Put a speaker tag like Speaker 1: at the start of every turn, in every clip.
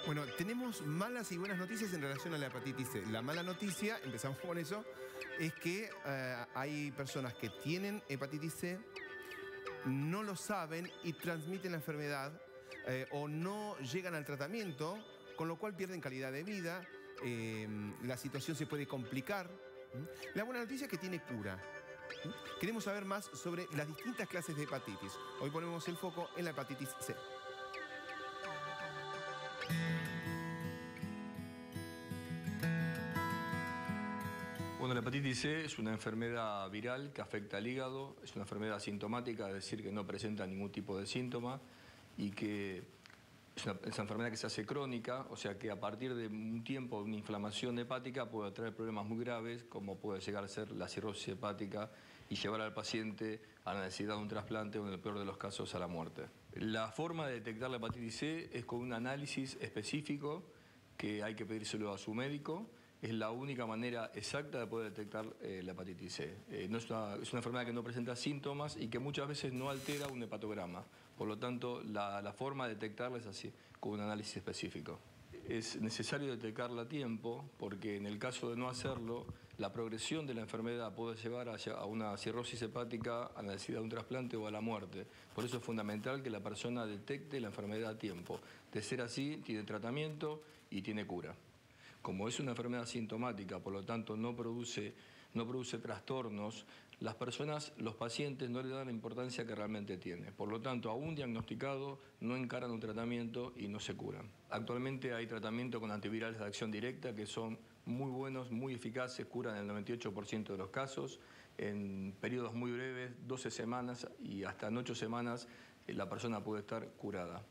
Speaker 1: Bueno, tenemos malas y buenas noticias en relación a la hepatitis C. La mala noticia, empezamos con eso, es que hay personas que tienen hepatitis C, no lo saben y transmiten la enfermedad o no llegan al tratamiento, con lo cual pierden calidad de vida, la situación se puede complicar. La buena noticia es que tiene cura. Queremos saber más sobre las distintas clases de hepatitis. Hoy ponemos el foco en la hepatitis C.
Speaker 2: Bueno, la hepatitis C es una enfermedad viral que afecta al hígado, es una enfermedad asintomática, es decir, que no presenta ningún tipo de síntoma y que es una enfermedad que se hace crónica, o sea que a partir de un tiempo de una inflamación hepática puede traer problemas muy graves, como puede llegar a ser la cirrosis hepática y llevar al paciente a la necesidad de un trasplante o en el peor de los casos a la muerte. La forma de detectar la hepatitis C es con un análisis específico que hay que pedírselo a su médico. Es la única manera exacta de poder detectar la hepatitis C. Es una enfermedad que no presenta síntomas y que muchas veces no altera un hepatograma. Por lo tanto, la forma de detectarla es así, con un análisis específico. Es necesario detectarla a tiempo porque en el caso de no hacerlo, la progresión de la enfermedad puede llevar a una cirrosis hepática, a la necesidad de un trasplante o a la muerte. Por eso es fundamental que la persona detecte la enfermedad a tiempo. De ser así, tiene tratamiento y tiene cura. Como es una enfermedad sintomática, por lo tanto no produce trastornos, las personas, los pacientes no le dan la importancia que realmente tiene. Por lo tanto, aún diagnosticado, no encaran un tratamiento y no se curan. Actualmente hay tratamiento con antivirales de acción directa que son muy buenos, muy eficaces, curan el 98% de los casos. En periodos muy breves, 12 semanas y hasta en 8 semanas, la persona puede estar curada.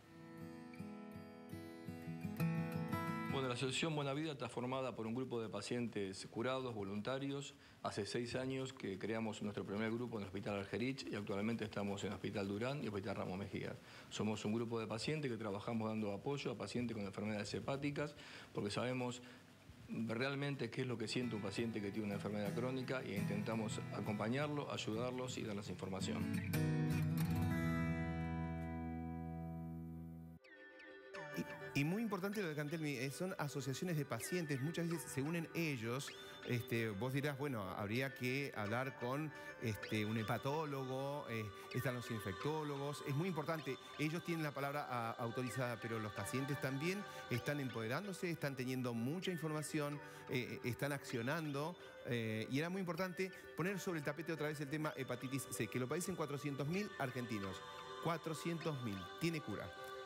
Speaker 2: Bueno, la Asociación Buena Vida está formada por un grupo de pacientes curados, voluntarios. Hace 6 años que creamos nuestro primer grupo en el Hospital Argerich y actualmente estamos en el Hospital Durán y el Hospital Ramos Mejía. Somos un grupo de pacientes que trabajamos dando apoyo a pacientes con enfermedades hepáticas porque sabemos realmente qué es lo que siente un paciente que tiene una enfermedad crónica e intentamos acompañarlo, ayudarlos y darles información.
Speaker 1: Y muy importante lo de Cantelmi, son asociaciones de pacientes, muchas veces se unen ellos. Vos dirás, bueno, habría que hablar con un hepatólogo, están los infectólogos, es muy importante, ellos tienen la palabra autorizada, pero los pacientes también están empoderándose, están teniendo mucha información, están accionando, y era muy importante poner sobre el tapete otra vez el tema hepatitis C, que lo padecen 400.000 argentinos, 400.000, tiene cura.